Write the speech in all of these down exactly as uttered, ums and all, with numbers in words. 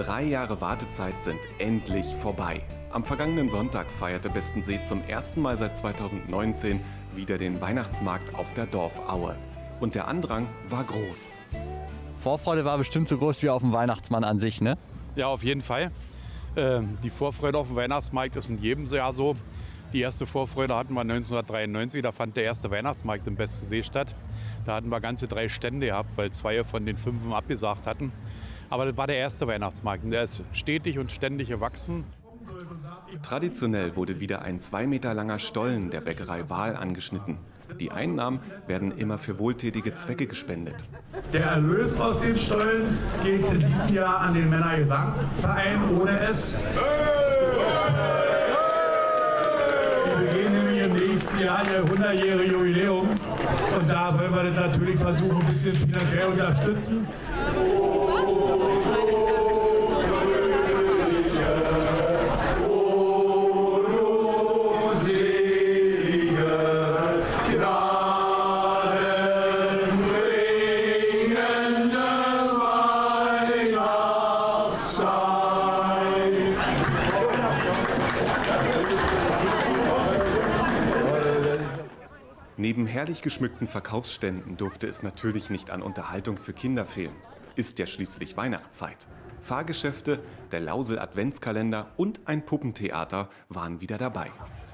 Drei Jahre Wartezeit sind endlich vorbei. Am vergangenen Sonntag feierte Bestensee zum ersten Mal seit zweitausendneunzehn wieder den Weihnachtsmarkt auf der Dorfaue. Und der Andrang war groß. Vorfreude war bestimmt so groß wie auf dem Weihnachtsmann an sich, ne? Ja, auf jeden Fall. Ähm, die Vorfreude auf dem Weihnachtsmarkt ist in jedem Jahr so. Die erste Vorfreude hatten wir neunzehnhundertdreiundneunzig, da fand der erste Weihnachtsmarkt im Bestensee statt. Da hatten wir ganze drei Stände gehabt, weil zwei von den fünf abgesagt hatten. Aber das war der erste Weihnachtsmarkt und der ist stetig und ständig gewachsen. Traditionell wurde wieder ein zwei Meter langer Stollen der Bäckerei Wahl angeschnitten. Die Einnahmen werden immer für wohltätige Zwecke gespendet. Der Erlös aus dem Stollen geht in diesem Jahr an den Männergesangverein ohne S. Wir begehen nämlich im nächsten Jahr ihr hundertjährige Jubiläum und da wollen wir das natürlich versuchen, ein bisschen finanziell unterstützen. Neben herrlich geschmückten Verkaufsständen durfte es natürlich nicht an Unterhaltung für Kinder fehlen. Ist ja schließlich Weihnachtszeit. Fahrgeschäfte, der Lausel-Adventskalender und ein Puppentheater waren wieder dabei.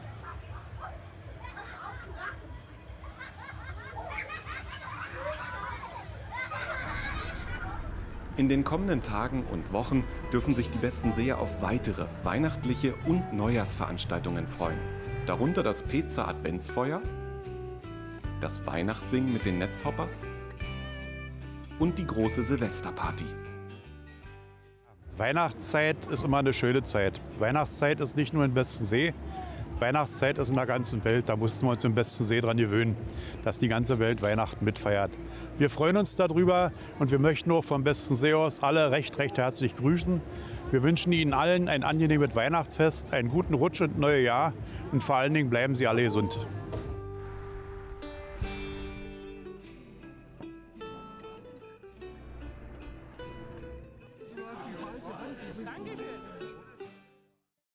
In den kommenden Tagen und Wochen dürfen sich die Bestenseer auf weitere weihnachtliche und Neujahrsveranstaltungen freuen. Darunter das Peza Adventsfeuer, das Weihnachtssingen mit den Netzhoppers und die große Silvesterparty. Weihnachtszeit ist immer eine schöne Zeit. Weihnachtszeit ist nicht nur im Bestensee, Weihnachtszeit ist in der ganzen Welt. Da mussten wir uns im Bestensee dran gewöhnen, dass die ganze Welt Weihnachten mitfeiert. Wir freuen uns darüber und wir möchten auch vom Bestensee aus alle recht, recht herzlich grüßen. Wir wünschen Ihnen allen ein angenehmes Weihnachtsfest, einen guten Rutsch ins neue Jahr und vor allen Dingen bleiben Sie alle gesund.